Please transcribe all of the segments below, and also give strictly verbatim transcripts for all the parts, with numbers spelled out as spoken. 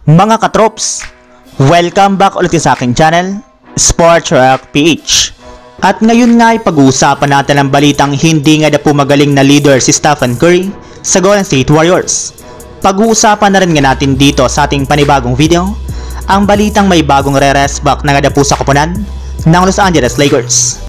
Mga katrops, welcome back ulit sa aking channel, Sports React P H. At ngayon nga ay pag-uusapan natin ang balitang hindi nga na pumagaling na leader si Stephen Curry sa Golden State Warriors. Pag-uusapan na rin nga natin dito sa ating panibagong video, ang balitang may bagong re-rest back na nga na po sa koponan ng Los Angeles Lakers.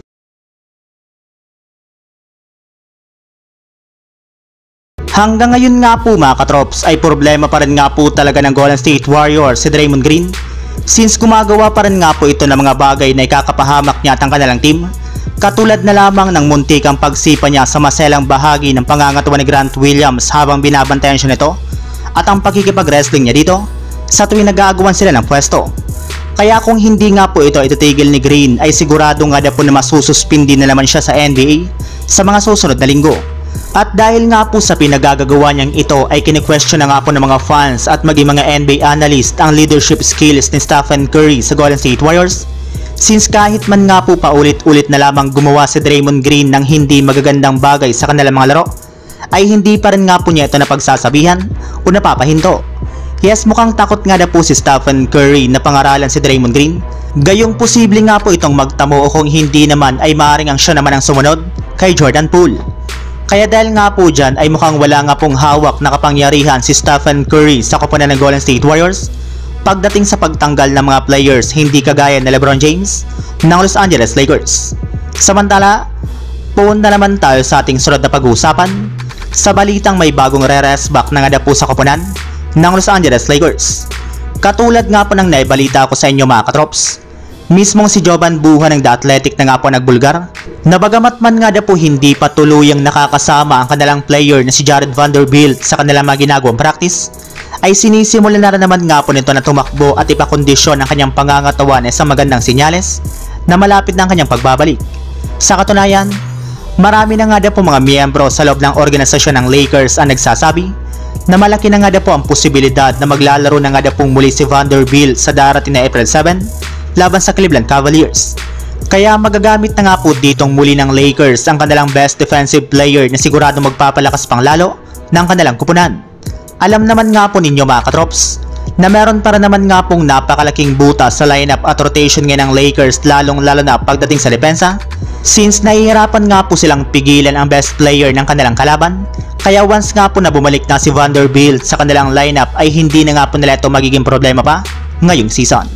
Hanggang ngayon nga po mga katrops ay problema pa rin nga po talaga ng Golden State Warriors si Draymond Green, since gumagawa pa rin nga po ito ng mga bagay na ikakapahamak niya ang kanilang team, katulad na lamang ng muntikang pagsipa niya sa maselang bahagi ng pangangatuwa ni Grant Williams habang binabantayan siya nito, at ang pagkikipag-wrestling niya dito sa tuwing nag-aagawan sila ng pwesto. Kaya kung hindi nga po ito ititigil ni Green ay sigurado nga na po na masususpindi na naman siya sa N B A sa mga susunod na linggo. At dahil nga po sa pinagagagawa niyang ito ay kini-question na nga po ng mga fans at maging mga N B A analyst ang leadership skills ni Stephen Curry sa Golden State Warriors, since kahit man nga po paulit-ulit na lamang gumawa si Draymond Green ng hindi magagandang bagay sa kanilang mga laro, ay hindi pa rin nga po niya ito napagsasabihan o napapahinto. Yes, mukhang takot nga na po si Stephen Curry na pangaralan si Draymond Green, gayong posible nga po itong magtamo o kung hindi naman ay maaaring ang siya naman ang sumunod kay Jordan Poole. Kaya dahil nga po dyan ay mukhang wala nga pong hawak na kapangyarihan si Stephen Curry sa koponan ng Golden State Warriors pagdating sa pagtanggal ng mga players hindi kagaya na LeBron James ng Los Angeles Lakers. Samantala, punta naman tayo sa ating sunod na pag-uusapan sa balitang may bagong re-rest back na nga na po sa koponan ng Los Angeles Lakers. Katulad nga po ng naibalita ko sa inyo mga katrops, mismong si Jovan Buha ng The Athletic na nga po nagbulgar na bagamat man nga na po hindi pa tuluyang nakakasama ang kanilang player na si Jared Vanderbilt sa kanilang mga ginagawang practice, ay sinisimula na rin naman nga po nito na tumakbo at ipakondisyon ang kanyang pangangatawan sa magandang sinyales na malapit na ang kanyang pagbabalik. Sa katunayan, marami na nga na po mga miyembro sa loob ng organisasyon ng Lakers ang nagsasabi na malaki na nga na po ang posibilidad na maglalaro na nga na pong muli si Vanderbilt sa darating na April seven laban sa Cleveland Cavaliers. Kaya magagamit na nga po ditong muli ng Lakers ang kanilang best defensive player na sigurado magpapalakas pang lalo ng kanilang kupunan. Alam naman nga po ninyo mga katrops na meron para naman nga pong napakalaking butas sa lineup at rotation ngayon ng Lakers, lalong lalo na pagdating sa depensa, since nahihirapan nga po silang pigilan ang best player ng kanilang kalaban. Kaya once nga po na bumalik na si Vanderbilt sa kanilang lineup ay hindi na nga po nila ito magiging problema pa ngayong season.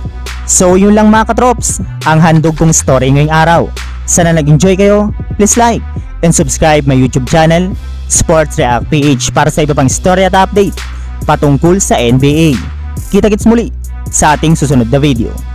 So yun lang mga katrops, ang handog kong story ngayong araw. Sana nag-enjoy kayo, please like and subscribe my YouTube channel, Sports React P H, para sa iba pang story at update patungkol sa N B A. Kita-kits muli sa ating susunod na video.